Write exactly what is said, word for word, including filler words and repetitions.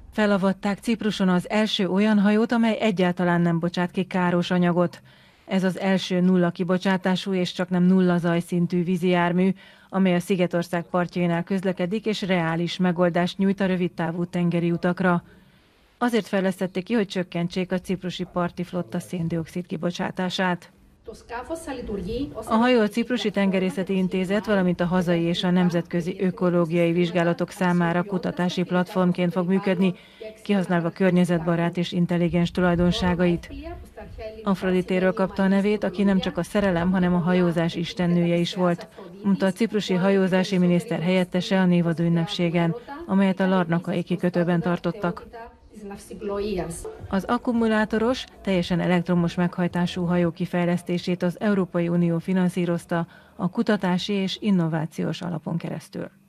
Felavatták Cipruson az első olyan hajót, amely egyáltalán nem bocsát ki káros anyagot. Ez az első nulla kibocsátású és csak nem nulla zajszintű vízi jármű, amely a Szigetország partjainál közlekedik és reális megoldást nyújt a rövidtávú tengeri utakra. Azért fejlesztették ki, hogy csökkentsék a ciprusi parti flotta szén-dioxid kibocsátását. A hajó a Ciprusi Tengerészeti Intézet, valamint a hazai és a nemzetközi ökológiai vizsgálatok számára kutatási platformként fog működni, kihasználva környezetbarát és intelligens tulajdonságait. Afroditéről kapta a nevét, aki nem csak a szerelem, hanem a hajózás istennője is volt, mondta a ciprusi hajózási miniszter helyettese a névadó ünnepségen, amelyet a Larnakai kikötőben tartottak. Az akkumulátoros, teljesen elektromos meghajtású hajó kifejlesztését az Európai Unió finanszírozta a kutatási és innovációs alapon keresztül.